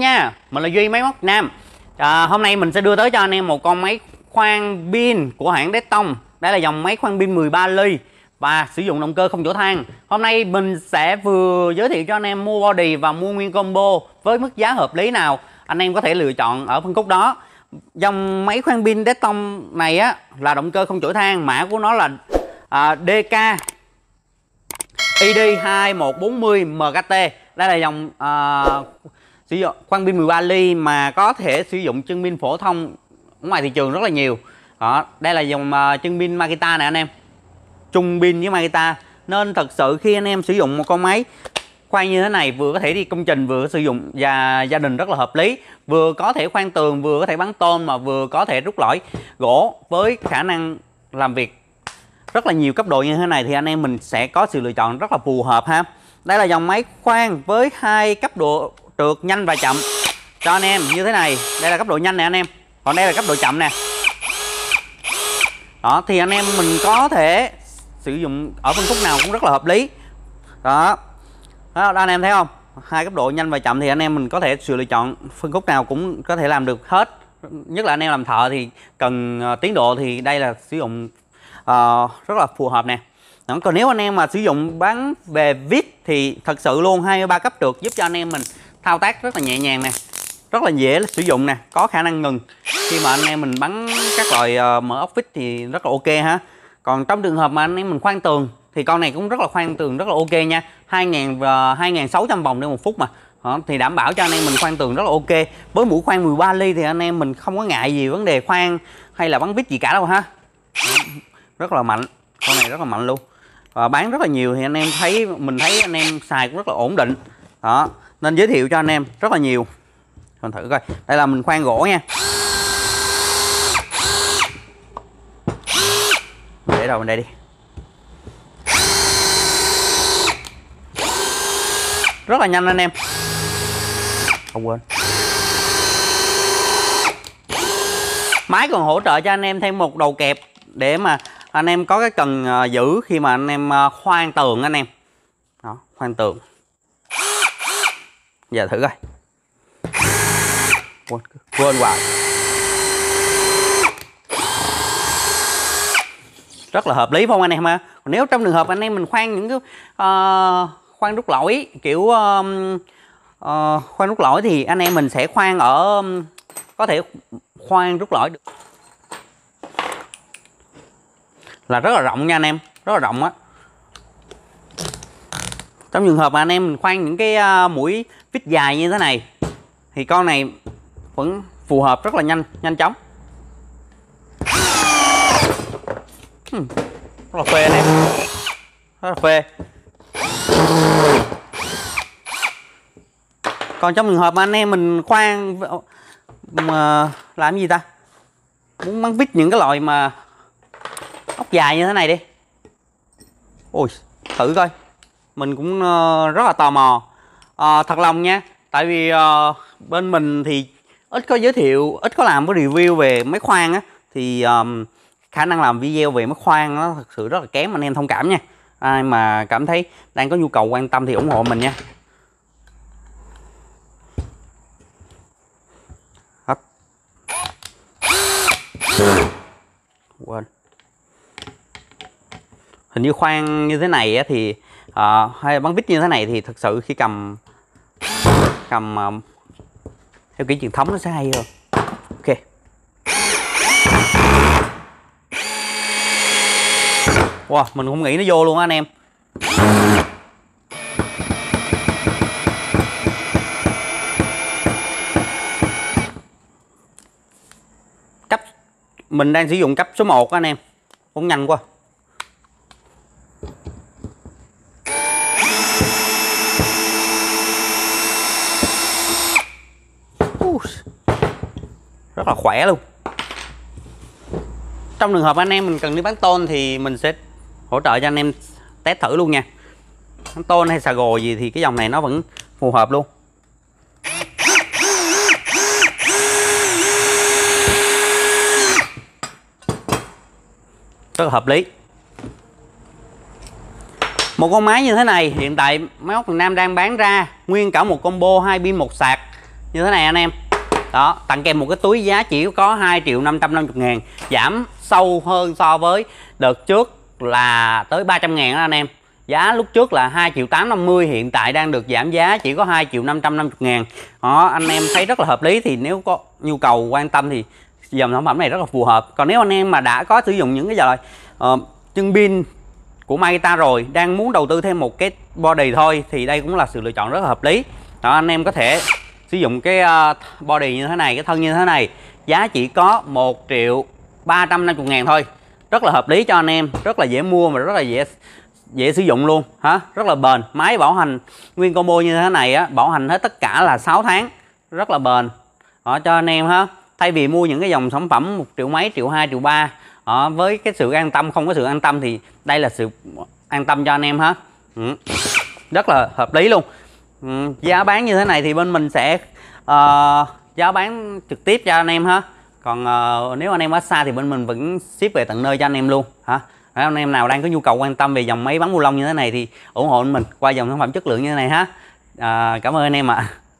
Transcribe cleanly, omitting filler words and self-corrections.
nha, mình là Duy Máy Móc Việt Nam. Hôm nay mình sẽ đưa tới cho anh em một con máy khoan pin của hãng Detong. Đây là dòng máy khoan pin 13 ly và sử dụng động cơ không chỗ than. Hôm nay mình sẽ vừa giới thiệu cho anh em mua body và mua nguyên combo với mức giá hợp lý nào anh em có thể lựa chọn ở phân khúc đó. Dòng máy khoan pin Detong này á là động cơ không chổi than, mã của nó là DK ID2140 MKT. Đây là dòng sử dụng khoan pin 13 ly mà có thể sử dụng chân pin phổ thông ở ngoài thị trường rất là nhiều. Đó, đây là dòng chân pin Makita nè anh em, chung pin với Makita, nên thật sự khi anh em sử dụng một con máy khoan như thế này vừa có thể đi công trình, vừa sử dụng và gia đình rất là hợp lý, vừa có thể khoan tường, vừa có thể bắn tôn, mà vừa có thể rút lõi gỗ với khả năng làm việc rất là nhiều cấp độ như thế này, thì anh em mình sẽ có sự lựa chọn rất là phù hợp ha. Đây là dòng máy khoan với hai cấp độ trượt nhanh và chậm cho anh em như thế này. Đây là cấp độ nhanh nè anh em, còn đây là cấp độ chậm nè. Đó, thì anh em mình có thể sử dụng ở phân khúc nào cũng rất là hợp lý. Đó, anh em thấy không, hai cấp độ nhanh và chậm thì anh em mình có thể sự lựa chọn phân khúc nào cũng có thể làm được hết. Nhất là anh em làm thợ thì cần tiến độ thì đây là sử dụng rất là phù hợp nè. Đó, còn nếu anh em mà sử dụng bán về vít thì thật sự luôn 23 cấp trượt giúp cho anh em mình thao tác rất là nhẹ nhàng nè, rất là dễ sử dụng nè, có khả năng ngừng khi mà anh em mình bắn các loại mở ốc vít thì rất là ok ha. Còn trong trường hợp mà anh em mình khoan tường thì con này cũng rất là khoan tường rất là ok nha, 2600 vòng trên 1 phút mà. Đó, thì đảm bảo cho anh em mình khoan tường rất là ok. Với mũi khoan 13 ly thì anh em mình không có ngại gì vấn đề khoan hay là bắn vít gì cả đâu ha. Đó, rất là mạnh, con này rất là mạnh luôn, và bán rất là nhiều thì anh em thấy, mình thấy anh em xài cũng rất là ổn định. Đó, nên giới thiệu cho anh em rất là nhiều. Mình thử coi, đây là mình khoan gỗ nha, để đầu bên đây đi. Rất là nhanh anh em, không quên. Máy còn hỗ trợ cho anh em thêm một đầu kẹp để mà anh em có cái cần giữ khi mà anh em khoan tường anh em. Đó, khoan tường. Giờ thử coi. Quên hoài. Rất là hợp lý phải không anh em ha. Còn nếu trong trường hợp anh em mình khoan những cái khoan rút lõi kiểu khoan rút lõi thì anh em mình sẽ khoan ở có thể khoan rút lõi được là rất là rộng nha anh em, rất là rộng á. Trong trường hợp mà anh em mình khoan những cái mũi vít dài như thế này thì con này vẫn phù hợp rất là nhanh chóng. Rất là phê anh em, rất là phê. Còn trong trường hợp mà anh em mình khoan mà làm gì ta, muốn bắn vít những cái loại mà ốc dài như thế này đi, ôi thử coi, mình cũng rất là tò mò. Thật lòng nha, tại vì bên mình thì ít có giới thiệu, ít có làm cái review về máy khoan á, thì khả năng làm video về máy khoan nó thật sự rất là kém, anh em thông cảm nha. Ai mà cảm thấy đang có nhu cầu quan tâm thì ủng hộ mình nha. Quên, hình như khoan như thế này á, thì hay bắn vít như thế này thì thật sự khi cầm theo kiểu truyền thống nó sẽ hay hơn. Ok, wow, mình không nghĩ nó vô luôn á anh em. Cấp mình đang sử dụng cấp số 1 anh em, cũng nhanh quá. Rất là khỏe luôn. Trong trường hợp anh em mình cần đi bắn tôn thì mình sẽ hỗ trợ cho anh em test thử luôn nha. Bắn tôn hay xà gồ gì thì cái dòng này nó vẫn phù hợp luôn. Rất là hợp lý. Một con máy như thế này hiện tại Máy Móc Việt Nam đang bán ra nguyên cả một combo 2 pin 1 sạc như thế này anh em. Đó, tặng kèm một cái túi giá chỉ có 2.550.000, giảm sâu hơn so với đợt trước là tới 300.000 đó anh em. Giá lúc trước là 2.850.000, hiện tại đang được giảm giá chỉ có 2.550.000. Đó, anh em thấy rất là hợp lý, thì nếu có nhu cầu quan tâm thì dòng sản phẩm này rất là phù hợp. Còn nếu anh em mà đã có sử dụng những cái loại chân pin của Makita rồi, đang muốn đầu tư thêm một cái body thôi, thì đây cũng là sự lựa chọn rất là hợp lý. Đó, anh em có thể sử dụng cái body như thế này, cái thân như thế này, giá chỉ có 1.350.000 thôi. Rất là hợp lý cho anh em, rất là dễ mua và rất là dễ sử dụng luôn hả, rất là bền. Máy bảo hành nguyên combo như thế này á, bảo hành hết tất cả là 6 tháng, rất là bền. Đó, cho anh em ha, thay vì mua những cái dòng sản phẩm 1 triệu mấy, 1 triệu 2, 1 triệu 3 với cái sự an tâm, không có sự an tâm, thì đây là sự an tâm cho anh em ha. Rất là hợp lý luôn. Giá bán như thế này thì bên mình sẽ giá bán trực tiếp cho anh em ha. Còn nếu anh em ở xa thì bên mình vẫn ship về tận nơi cho anh em luôn hả. Nếu anh em nào đang có nhu cầu quan tâm về dòng máy bắn bu lông như thế này thì ủng hộ mình qua dòng sản phẩm chất lượng như thế này ha. Cảm ơn anh em ạ.